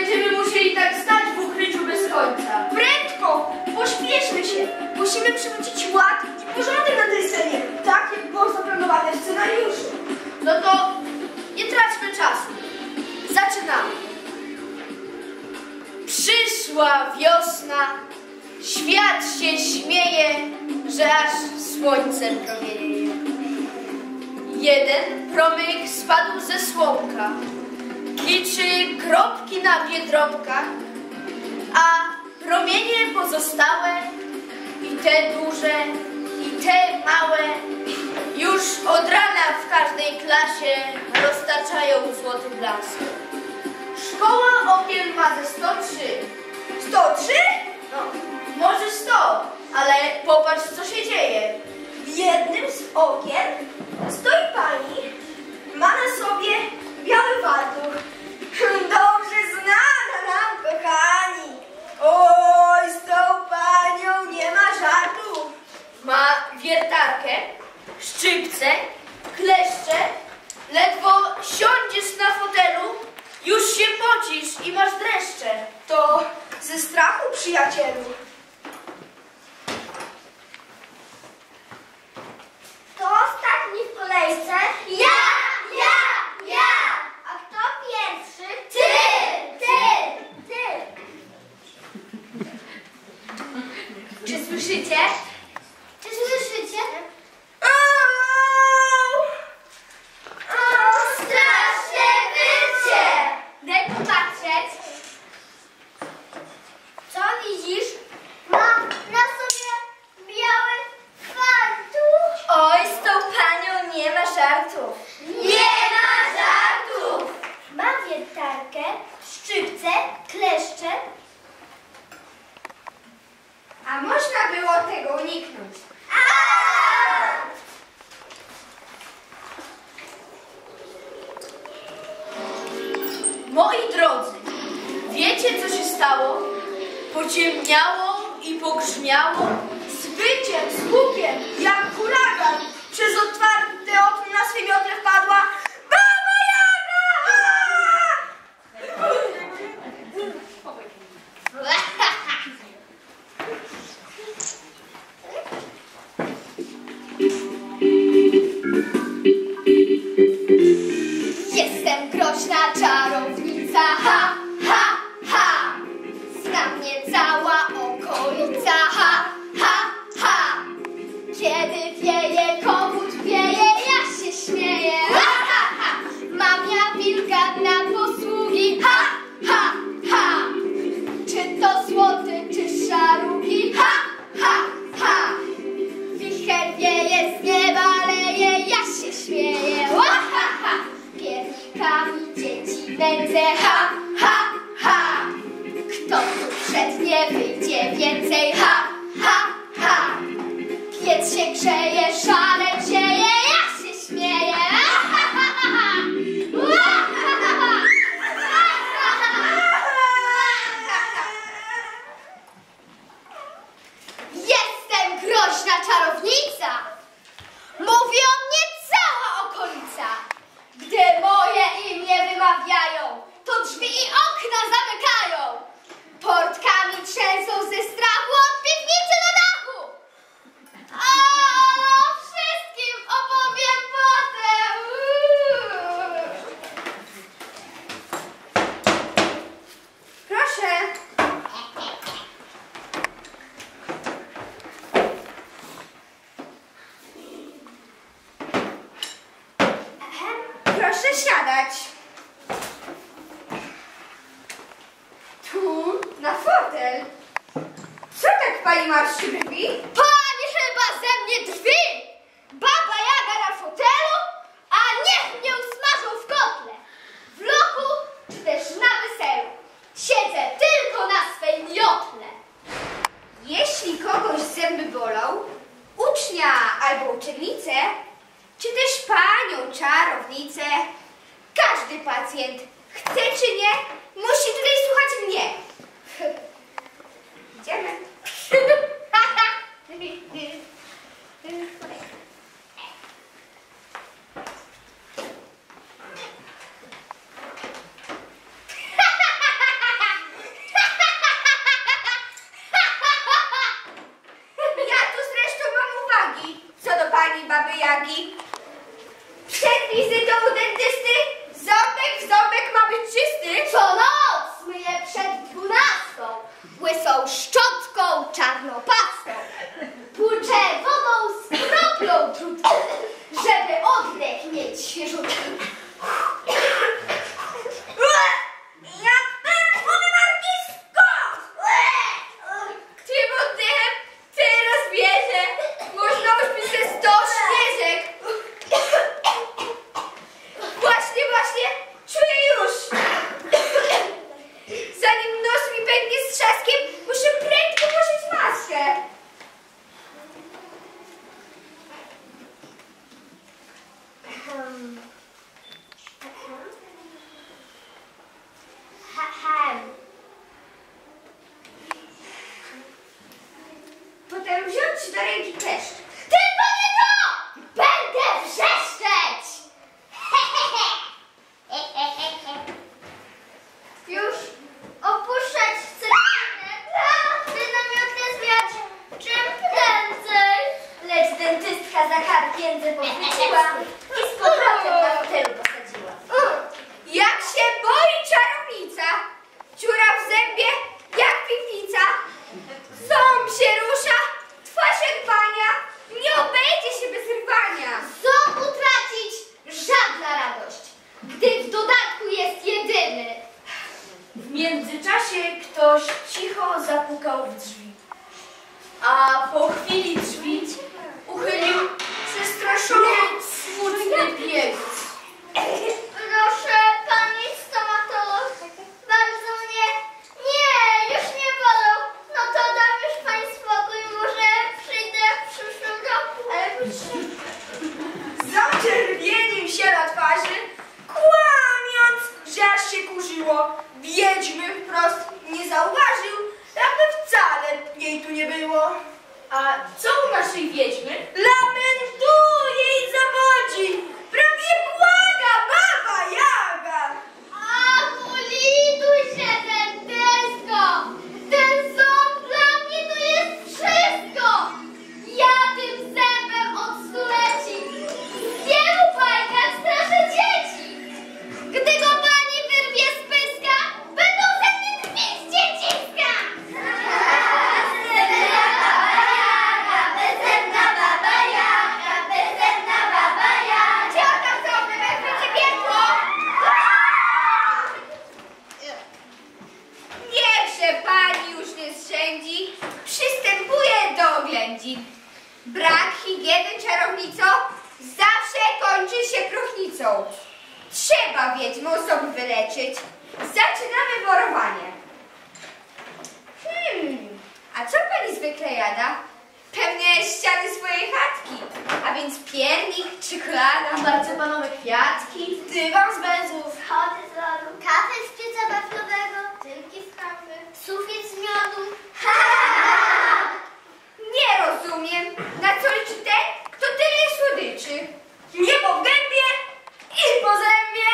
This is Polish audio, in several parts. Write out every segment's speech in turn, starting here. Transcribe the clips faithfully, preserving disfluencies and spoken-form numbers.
będziemy musieli tak stać w ukryciu bez końca. Prędko! Pośpieszmy się! Musimy przywrócić ład i porządek na tej scenie, tak jak było zaplanowane w scenariuszu. No to nie traćmy czasu. Zaczynamy. Przyszła wiosna, świat się śmieje, że aż słońce promienieje. Jeden promyk spadł ze słomka, liczy kropki na biedronkach, a promienie pozostałe i te duże, i te małe już od rana w każdej klasie roztaczają złoty blask. Szkoła okien ma ze sto trzy. sto trzy? No, może sto, ale popatrz, co się dzieje. W jednym z okien stoi pani, ma na sobie biały fartuch. Dobrze znana nam, kochani. Oj, z tą panią nie ma żartów. Ma wiertarkę, szczypce, kleszcze, ledwo siądziesz na fotelu, już się pocisz i masz dreszcze. To ze strachu, przyjacielu. To ostatni w kolejce? Ja! Ja! Ja! A kto pierwszy? Ty! Ty! Ty! Czy słyszycie? Czy słyszycie? O, straszne wycie! Daj popatrzeć. Co widzisz? Ma na sobie biały fartuch. Oj, z tą panią nie ma żartów. Nie ma żartów! Ma wiertarkę, szczypce, kleszcze. A można było tego uniknąć. Moi drodzy, wiecie, co się stało? Pociemniało i pogrzmiało Z wyciem, z hukiem, jak huragan, przez otwarte okno na swej miotle wpadła Baba Jaga! Jestem groźna czarownica, ha, ha, ha. Zna mnie cała okolica, ha, ha, ha. Kiedy wieje, kogut wieje, ja się śmieję, ha, ha, ha. Mam ja wilka na posługi, ha, ha, ha. Czy to złoty, czy szarugi, ha, ha, ha. Wicher wieje, z nieba leje, ja się śmieję, ha, ha, ha. Piernikami dzieci nędzę, ha, ha, ha. Kto tu przednie, wyjdzie więcej, ha, ha, ha. Piec się grzeje, szale dzieje, ja się śmieję, ha, ha, ha, ha. Ha, ha, ha, ha. Jestem groźna czarownica. Mówi o mnie cała okolica. Gdy moje imię wymawiają, to drzwi i okna zamykają. Portkami trzęsą ze strachu od piwnicy do dachu. Ale o wszystkim opowiem potem. Proszę. Proszę siadać. Tu, na fotel. Co tak pani marszczy brwi? Pani chyba ze mnie drwi. Baba Jaga na fotelu, a niech mnie usmażą w kotle. W lochu czy też na weselu. Siedzę tylko na swej miotle. Jeśli kogoś zęby bolą, ucznia albo uczennicę, czy też panią czarownicę, każdy pacjent, chce czy nie, musi tutaj słuchać mnie. Idziemy. to szczotką czarnopastą. Płuczę wodą z kroplą trutką, żeby oddech mieć świeżutki. Jak czerwony markisko! Tym oddechem teraz bierze. Można uśpić ze sto śnieżek. Właśnie, właśnie, czuję już. Zanim nos mi pęknie z trzaskiem, muszę prędko włożyć maskę. Hmm. Ahem. Potem wziąć do ręki kleszcz. Tylko nie to! Będę wrzeszczeć! Już opuszczać chcę by namioty zwiać czym prędzej. Lecz dentystka za kark jędzę pochwyciła i z powrotem na fotelu posadziła. Jak się boi czarownica, dziura w zębie jak piwnica. Ząb się rusza, twarz jak bania, nie obejdzie się bez rwania. Ząb utracić żadna radość, gdy w dodatku jest jedyny. W międzyczasie ktoś cicho zapukał w drzwi, a po chwili drzwi uchylił przestraszony, smutny piegus. Proszę, pani stomatolog, bardzo mnie... Nie, już nie bolą. No to dam już pani spokój, może przyjdę w przyszłym roku. Ale proszę... Zaczerwienił się na twarzy, kłamiąc, że aż się kurzyło. Wiedźmy wprost nie zauważył, jakby wcale jej tu nie było. A co u naszej wiedźmy? Lamentuje i zawodzi, prawie błaga Baba Jaga. Ach, ulituj się, dentystko! Ten ząb dla mnie to jest wszystko! Ja tym zębem od stuleci z wielu bajkach straszę dzieci! Gdy go pani wyrwie z pyska, będą ze mnie drwić dzieciska! Bezemna baba Jaga, bezemna baba Jaga! Gdzie on tam zrobię, wezmę piekło? Niechże pani już nie zrzędzi, przystępuje do oględzin. Brak higieny, czarownico, zawsze kończy się próchnicą. Trzeba wiedźmę osoby wyleczyć. Zaczynamy worowanie. Hmm, a co pani zwykle jada? Pewnie ściany swojej chatki, a więc piernik, czekolada, bardzo panowe kwiatki, dywan z męzów, Schody z lodu, kafę z pieca waflowego, tylki z kawy, sufit z miodu. Nie rozumiem, na co liczy ten, kto tyle słodyczy. Niebo w gębie i po zębie.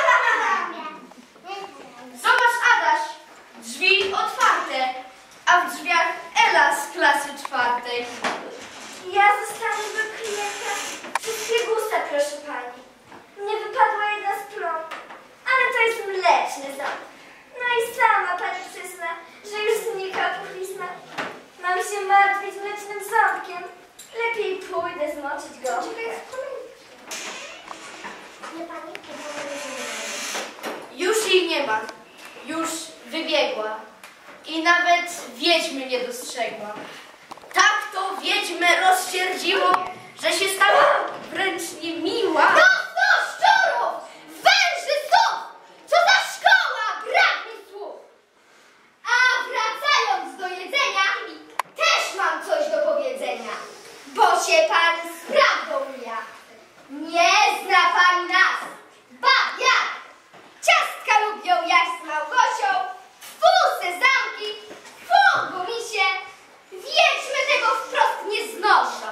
Zobacz, Adaś, drzwi otwarte, a w drzwiach Ela z klasy czwartej. Ja zostanę do klienta. Wszystkie gusta, proszę pani. Nie wypadła jedna z plomb, ale to jest mleczny ząb. No i sama pani przyzna, że już znika puchlizna. Mam się martwić mlecznym ząbkiem. Lepiej pójdę zmoczyć go. Już jej nie ma, już wybiegła i nawet wiedźmy nie dostrzegła. Tak to wiedźmę rozsierdziło, że się stała wręcz niemiła. No, no, szczurów! Węży słów! Co za szkoła! Brak mi słów! A wracając do jedzenia, też mam coś do powiedzenia, bo się pan z prawdą mija. Nie zna pani nas! Ba, jak? Ciastka lubią jaś z Małgosią, tfu, sezamki, tfu, gumisie, wiedźmy tego wprost nie znoszą.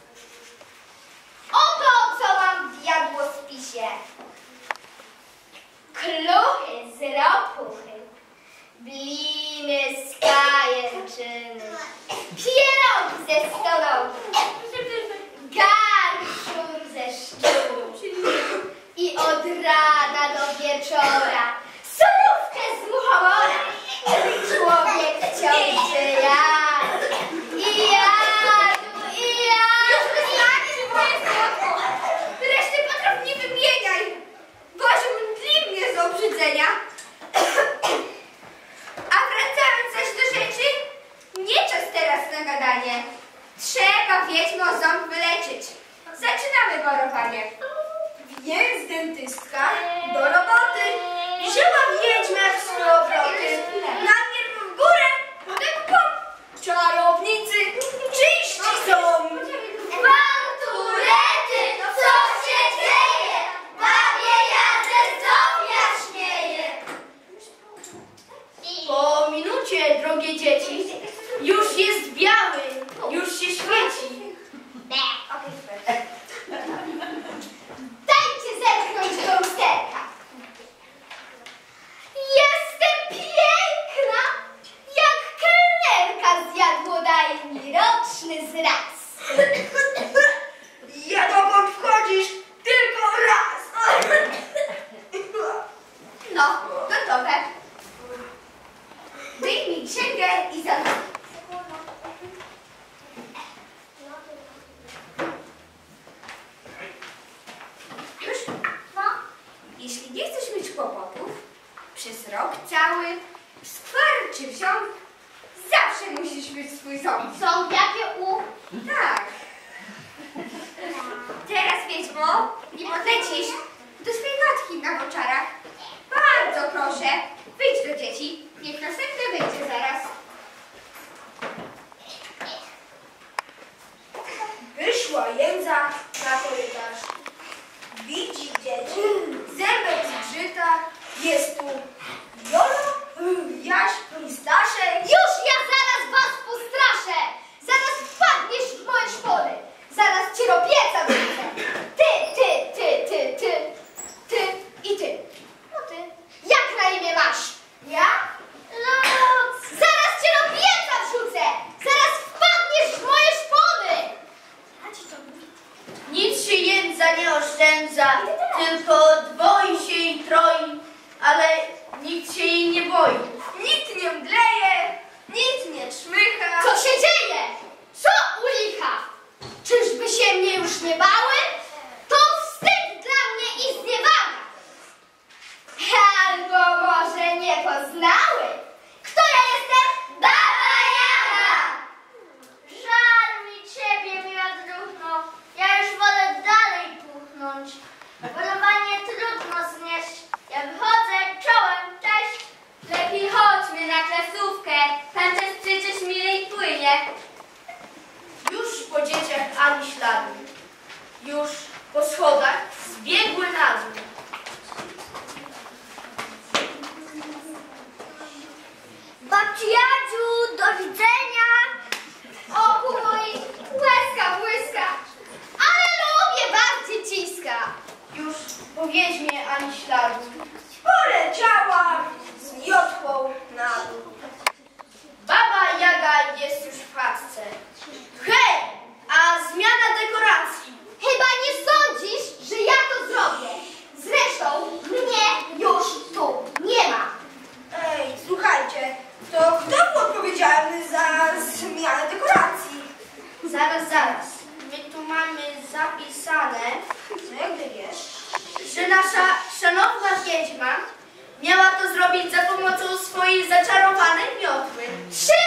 Oto, co mam w jadłospisie. Kluchy z ropuchy, bliny z pajęczyny, pierogi ze stonogi, garszur ze szczuru i od rana do wieczora surówkę z muchomora. Człowiek wciąż żyje. wiedźmę o ząb wyleczyć. Zaczynamy borowanie. Więc dentystka do roboty. Wzięła wiedźmę w swoje obroty. Najpierw w górę, potem w bok. Czarownicy czyści są. Kwanturety, co się dzieje? Babie jadę, Zofia śmieje. Po minucie, drogie dzieci, już jest biały, już się świeci. Dajcie zerknąć do lusterka. Jestem piękna, jak kelnerka z jadłodajni, roczny zraz. Ja dokąd wchodzisz tylko raz. No, gotowe. Wyjmij księgę i zanotujcie. Już? No, Jeśli nie chcesz mieć kłopotów, przez rok cały, w skwar czy w ząb, zawsze musisz mieć swój ząb. są jakie u... Tak. Teraz, wiedźmo, nim odlecisz do swojej matki na moczarach, bardzo proszę, wyjdź do dzieci. Niech następne wyjdzie zaraz. Wyszła jędza na korytarz. Widzi dzieci, zębek zgrzyta, jest tu Jolo, Jaś i Staszek. Już ja zaraz was postraszę! Zaraz wpadniesz w moje szpony! Zaraz cię robieca wrzucę! Ty, ty, ty, ty, ty, ty i ty. No ty. Jak na imię masz? Ja? Lux! Zaraz cię robieca wrzucę! Zaraz wpadniesz w moje szpony! Ja ci to mówię. Nic się jędza nie oszczędza, tylko dwoi się i troi, ale nikt się jej nie boi. Nikt nie mdleje, nikt nie czmycha. Co się dzieje? Co u licha? Czyżby się mnie już nie bały? To wstyd dla mnie i zniewaga. Albo może nie poznały? Kto ja jestem? Baba Jaga! Żal mi ciebie, miła druchno. Ja już wolę dalej puchnąć. Polowanie trudno znieść. Ja wychodzę czołem, cześć. Lepiej chodźmy na klasówkę. Tam też przecież milej płynie. Już po dzieciach ani śladu. Już po schodach zbiegły na dół. Babci Jadziu, do widzenia! Oku moich łezka błyska, ale lubię was, dzieciska. Już po wiedźmie ani śladu. Poleciała z miotłą na dół. Baba Jaga jest już w chatce. Hej, a zmiana dekoracji. Chyba nie sądzisz, że ja to zrobię. Zresztą mnie już tu nie ma. Ej, słuchajcie, to kto był odpowiedzialny za zmianę dekoracji? Zaraz, zaraz. My tu mamy zapisane, No jak ty wiesz? że nasza szanowna wiedźma miała to zrobić za pomocą swojej zaczarowanej miotły. Trzy